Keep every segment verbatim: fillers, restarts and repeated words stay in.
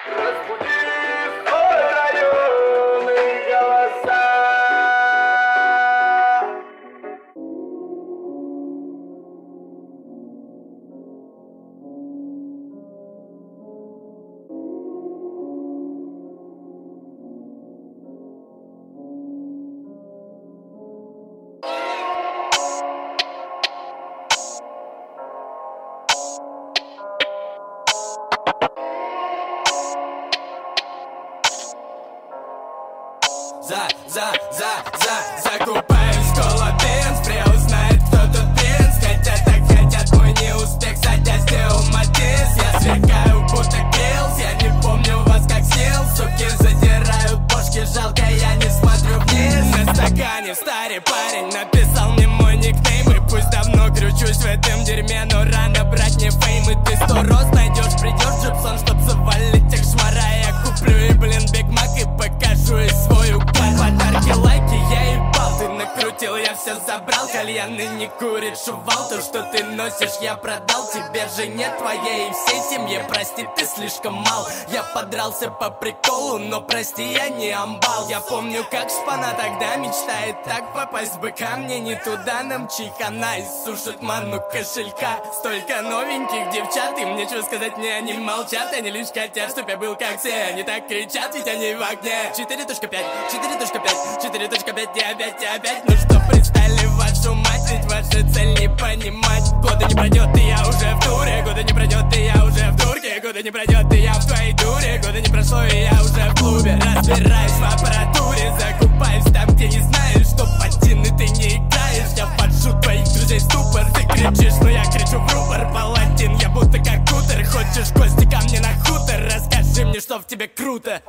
За, за, за, за, закупаюсь колобенс, преузнает, кто тут принц. Хотя так хотят мой неуспех, садясь сделал Матис. Я сверкаю, будто Гейлс, я не помню вас как сил. Суки задирают бошки, жалко, я не смотрю вниз. На стакане старый парень написал мне мой никнейм. И пусть давно крючусь в этом дерьме, но рано брать не фейм. И ты сто рост найдешь, придешь Джипсон, чтоб завалить их шмара. Я куплю и, блин, Биг Мак и покажу и свой уклад. Подарки, лайки, я ебал, ты накрутил, я все забрал. Кальяны не курит, шувал, то, что ты носишь, я продал. Тебе же нет твоей и всей семье, прости, ты слишком мал. Я подрался по приколу, но прости, я не амбал. Я помню, как шпана тогда мечтает так попасть бы ко мне. Не туда нам чихана, иссушит ману кошелька. Столько новеньких девчат, и мне что сказать, мне они молчат. Они лишь хотят, чтоб я был как все, они так кричат, ведь они в огне. четыре точка пять, четыре точка пять, четыре точка пять, и опять, и опять. Ну что, представили вашу мать, ведь ваша цель не понимать. Года не пройдет, и я уже в туре. Года не пройдет, и я уже в турке. Года не пройдет, и я в твоей дуре. Года не прошло, и я уже в клубе. Разбираюсь в аппаратуре, закупаюсь там, где не знаешь, что патины ты не играешь. Я поджу твоих друзей ступор. Ты кричишь, но я кричу в рупор. Паладин, я будто как кутер. Хочешь гости ко мне на хутор? Расскажи мне, что в тебе круто.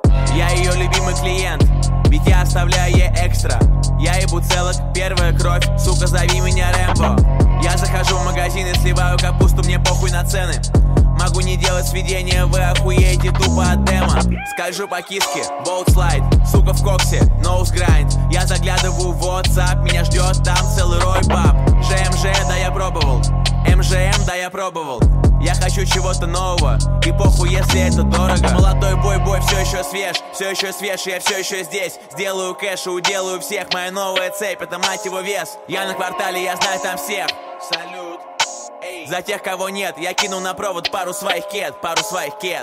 Я ее любимый клиент, ведь я оставляю ей экстра. Я ебу целок, первая кровь, сука, зови меня Рэмбо. Я захожу в магазин и сливаю капусту, мне похуй на цены. Могу не делать сведения, вы охуеете тупо от демо. Скольжу по киске, болт слайд, сука в коксе, ноус грайнд. Я заглядываю в WhatsApp, меня ждет там целый рой баб. ЖМЖ, да я пробовал, МЖМ, да я пробовал. Я хочу чего-то нового, и похуй, если это дорого. Молодой бой-бой все еще свеж, все еще свеж, я все еще здесь. Сделаю кэш и уделаю всех, моя новая цепь, это мать его вес. Я на квартале, я знаю там всех. Салют. Эй. За тех, кого нет, я кину на провод пару своих кет, пару своих кет.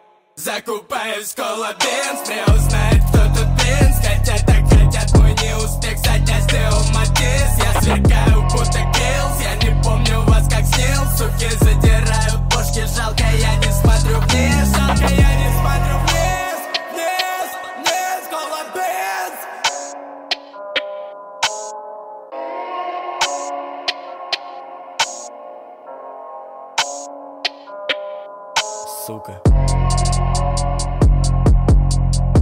Закупаюсь колобенс, преузнает, кто тут принц. Хотя так хотят мой неуспех, садясь сделал Матис. Я сверкаю, будто Гейлс, я не помню вас как снил. Суки задирают бошки, жалко, я не смотрю вниз. Жалко, я не смотрю вниз. Вниз, вниз, колобенс. Сука.